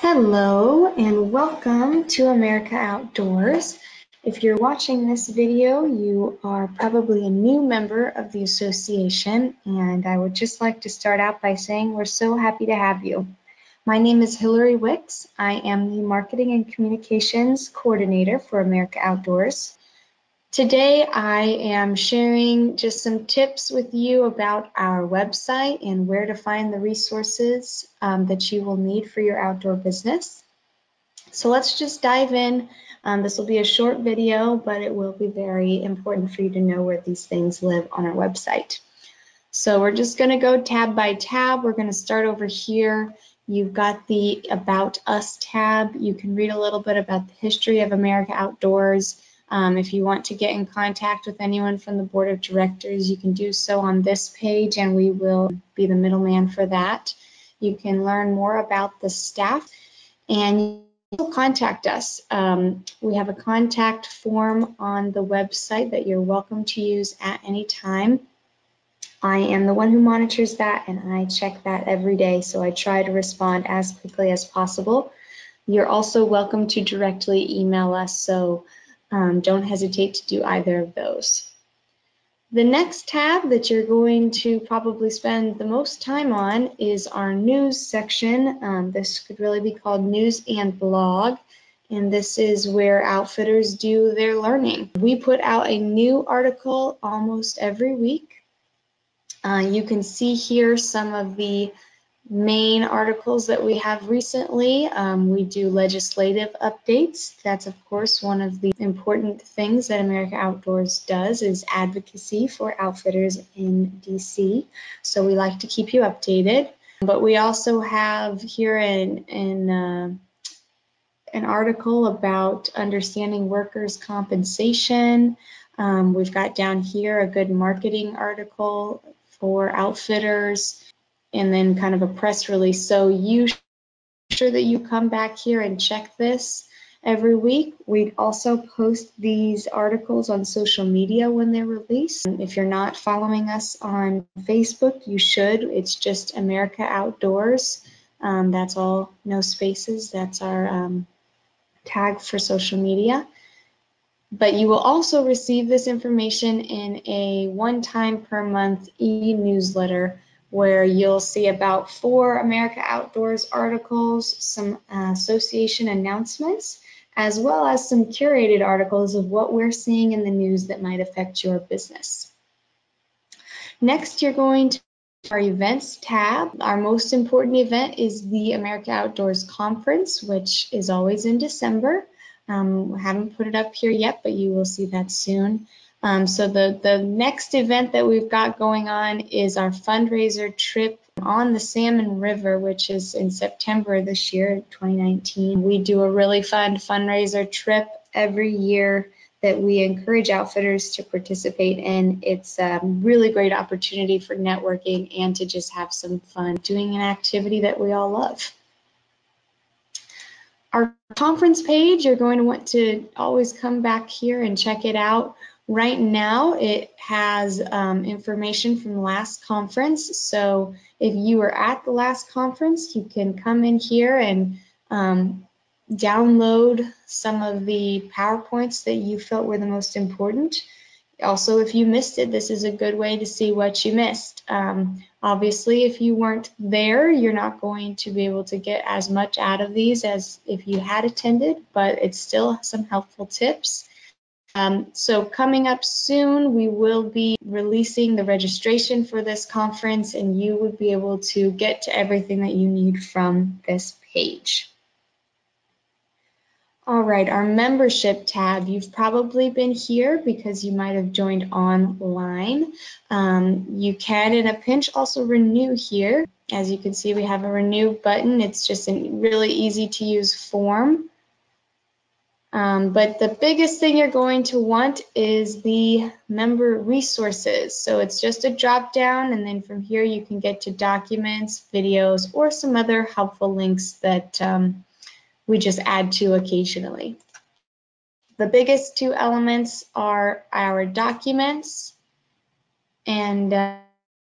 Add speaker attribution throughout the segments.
Speaker 1: Hello and welcome to America Outdoors. If you're watching this video, you are probably a new member of the association, and I would just like to start out by saying we're so happy to have you. My name is Hillary Wicks. I am the Marketing and Communications Coordinator for America Outdoors. Today I am sharing just some tips with you about our website and where to find the resources that you will need for your outdoor business. So let's just dive in. This will be a short video, but it will be very important for you to know where these things live on our website. So we're just going to go tab by tab. We're going to start over here. You've got the About Us tab. You can read a little bit about the history of America Outdoors. If you want to get in contact with anyone from the board of directors, you can do so on this page, and we will be the middleman for that. You can learn more about the staff, and you can contact us. We have a contact form on the website that you're welcome to use at any time. I am the one who monitors that, and I check that every day, so I try to respond as quickly as possible. You're also welcome to directly email us, so don't hesitate to do either of those. The next tab that you're going to probably spend the most time on is our news section. This could really be called News and Blog, and this is where outfitters do their learning. We put out a new article almost every week. You can see here some of the main articles that we have recently. We do legislative updates. That's, of course, one of the important things that America Outdoors does is advocacy for outfitters in DC. So we like to keep you updated. But we also have here an article about understanding workers' compensation. We've got down here a good marketing article for outfitters, and then kind of a press release. So you sure that you come back here and check this every week. We also post these articles on social media when they're released. If you're not following us on Facebook, you should. It's just America Outdoors. That's all, no spaces. That's our tag for social media. But you will also receive this information in a one-time per month e-newsletter where you'll see about 4 America Outdoors articles, some association announcements, as well as some curated articles of what we're seeing in the news that might affect your business. Next, you're going to our events tab. Our most important event is the America Outdoors Conference, which is always in December. I haven't put it up here yet, but you will see that soon. So the next event that we've got going on is our fundraiser trip on the Salmon River, which is in September this year, 2019. We do a really fun fundraiser trip every year that we encourage outfitters to participate in. It's a really great opportunity for networking and to just have some fun doing an activity that we all love. Our conference page, you're going to want to always come back here and check it out. Right now, it has information from the last conference. So if you were at the last conference, you can come in here and download some of the PowerPoints that you felt were the most important. Also, if you missed it, this is a good way to see what you missed. Obviously, if you weren't there, you're not going to be able to get as much out of these as if you had attended, but it's still some helpful tips. So coming up soon, we will be releasing the registration for this conference, and you would be able to get to everything that you need from this page. All right, our membership tab. You've probably been here because you might have joined online. You can, in a pinch, also renew here. As you can see, we have a renew button. It's just a really easy to use form. But the biggest thing you're going to want is the member resources. So it's just a drop down, and then from here you can get to documents, videos, or some other helpful links that we just add to occasionally. The biggest 2 elements are our documents and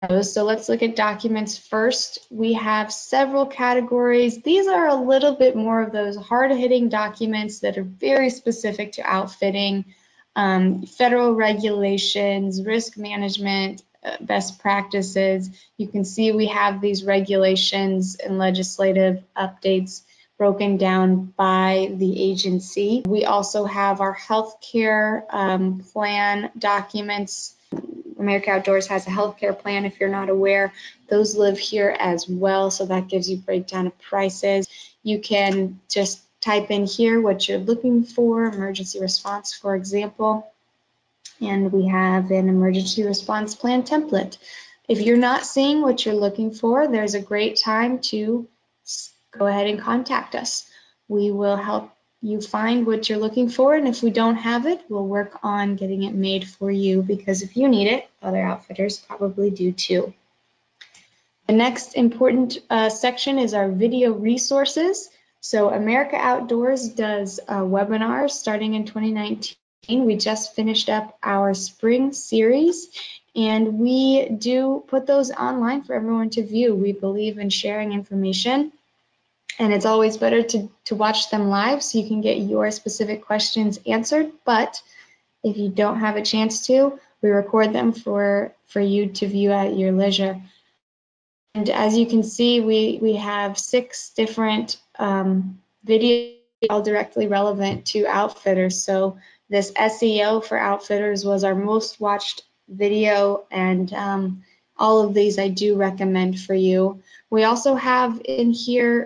Speaker 1: So let's look at documents first. We have several categories. These are a little bit more of those hard-hitting documents that are very specific to outfitting, federal regulations, risk management, best practices. You can see we have these regulations and legislative updates broken down by the agency. We also have our healthcare plan documents. America Outdoors has a healthcare plan, if you're not aware. Those live here as well, so that gives you a breakdown of prices. You can just type in here what you're looking for, emergency response, for example, and we have an emergency response plan template. If you're not seeing what you're looking for, there's a great time to go ahead and contact us. We will help you find what you're looking for, and if we don't have it, we'll work on getting it made for you, because if you need it, other outfitters probably do too. The next important section is our video resources. So America Outdoors does webinars starting in 2019. We just finished up our spring series, and we do put those online for everyone to view. We believe in sharing information, and it's always better to watch them live so you can get your specific questions answered. But if you don't have a chance to, we record them for you to view at your leisure. And as you can see, we have 6 different videos all directly relevant to outfitters. So this SEO for outfitters was our most watched video, and all of these I do recommend for you. We also have in here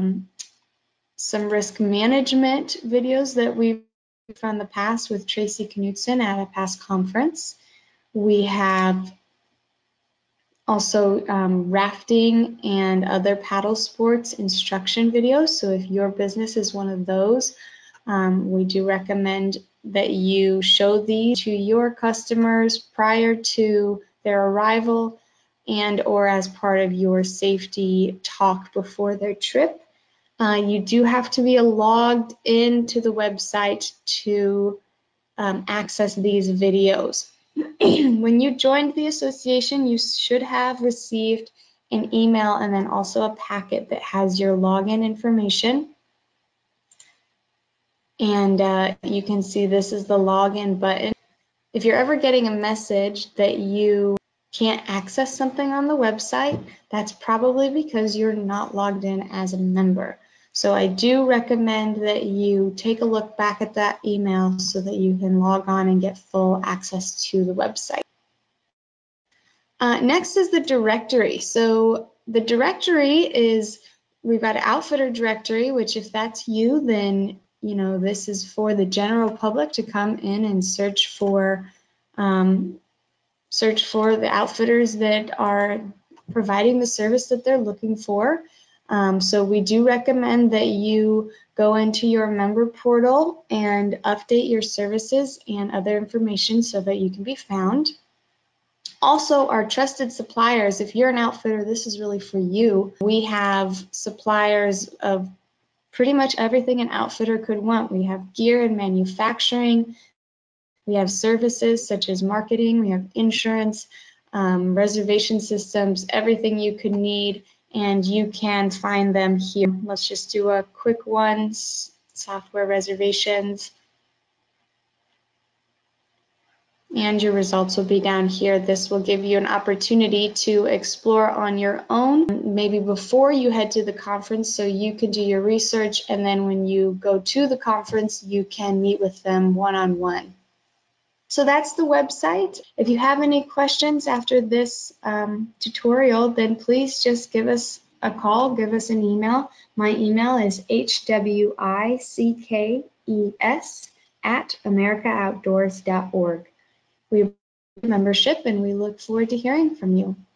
Speaker 1: some risk management videos that we've from the past with Tracy Knutson at a past conference. We have also rafting and other paddle sports instruction videos. So if your business is one of those, we do recommend that you show these to your customers prior to their arrival and or as part of your safety talk before their trip. You do have to be logged into the website to access these videos. When you joined the association, you should have received an email and then also a packet that has your login information. And you can see this is the login button. If you're ever getting a message that you can't access something on the website, that's probably because you're not logged in as a member. So I do recommend that you take a look back at that email so that you can log on and get full access to the website. Next is the directory. So the directory is, we've got an outfitter directory, which if that's you, then you know this is for the general public to come in and search for the outfitters that are providing the service that they're looking for. So we do recommend that you go into your member portal and update your services and other information so that you can be found. Also, our trusted suppliers. If you're an outfitter, this is really for you. We have suppliers of pretty much everything an outfitter could want. We have gear and manufacturing. We have services such as marketing. We have insurance, reservation systems, everything you could need, and you can find them here. Let's just do a quick one, software reservations. And your results will be down here. This will give you an opportunity to explore on your own, maybe before you head to the conference, so you can do your research, and then when you go to the conference, you can meet with them one-on-one. So that's the website. If you have any questions after this tutorial, then please just give us a call, give us an email. My email is hwickes@americaoutdoors.org. We have membership, and we look forward to hearing from you.